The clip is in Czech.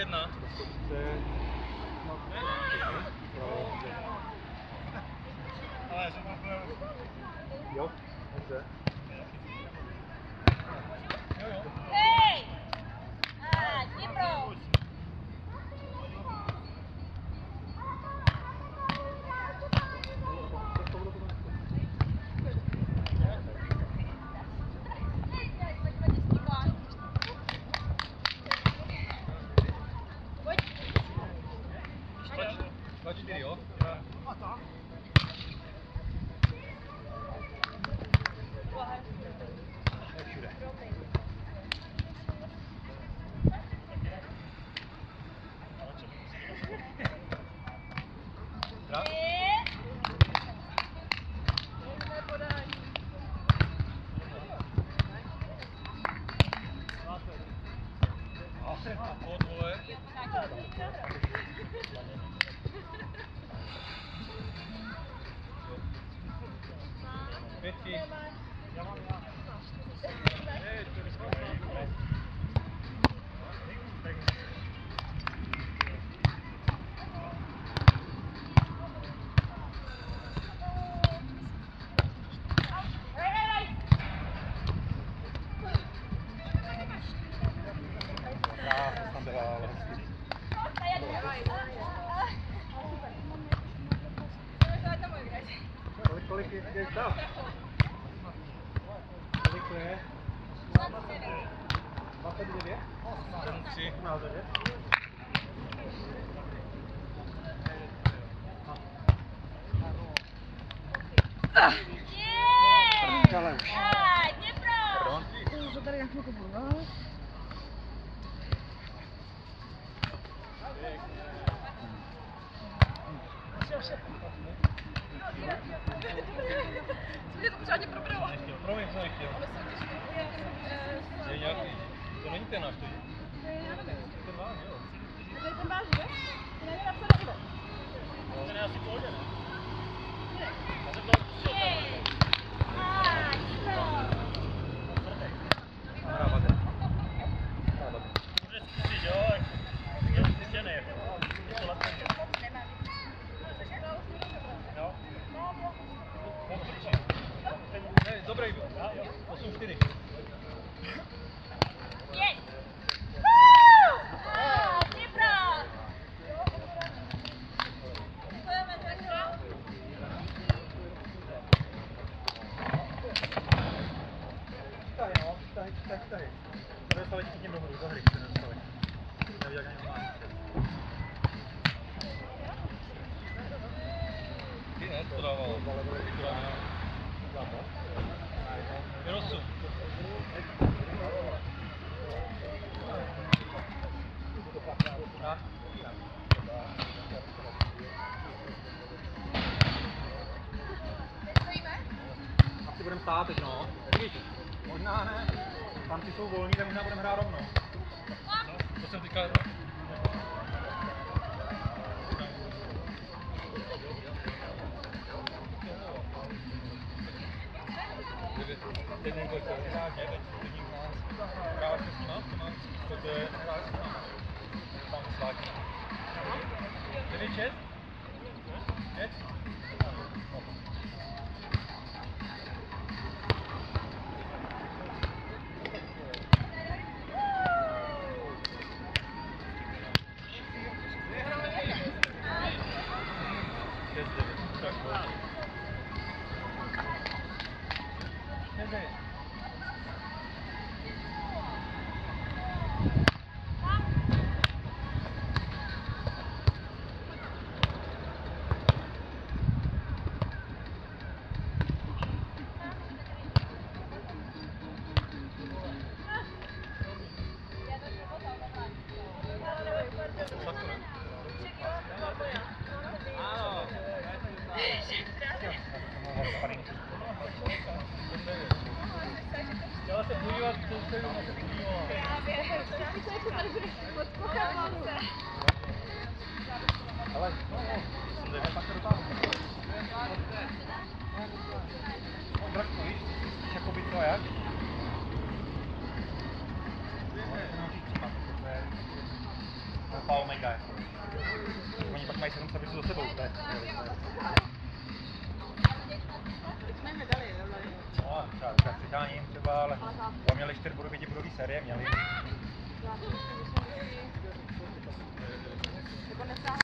1. Jo, dobře. Hej! Dnipro! Kolik je stav? Kolik to je? 29? 7-3. Ale už. Dnipro! To tady na chvilku budu, no. Mě to pořádně probralo. Promiň, co nechtěl. Je nějaký. To není ten náš, to je. Ten váš, jo. To je ten váš, že? To není napsané kde. Ten je asi pohodě, ne? Můžeš zkusit, jo? Je zkušený, jako. Je to lepší. Jo? Hej, dobrý byl. 8-4. Dnipro! Tady no, tady. To dostali všichni do hry, to dostali. Neví, jak ani má. Ty ne, to dávalo. Vyrosu. Asi budeme stát teď, no. Vidíš? Možná ne. Tam ty jsou volní, tak možná budeme hrát rovnou. To jsem teďka... Teď někdo chce hrát 9, teď někdo nás hráváš se s nima, to je hráč s nima. Tam slátí. 9-6? 5? Chtěla se podívat, co se jenom se podívala. Právě. Já bych se jako tady bude odpokázat se. Ale, no, pak se dotáhnu. Drakku, víš? Jako by to jak? alfa omega. Jako. Oni pak mají 7 servisů za sebou, to je. Teď mají medaily, normálně. No, třeba přeháním třeba, ale měli 4 5bodové série, měli. Já si myslím, že jsem vždycky jako nesáhla.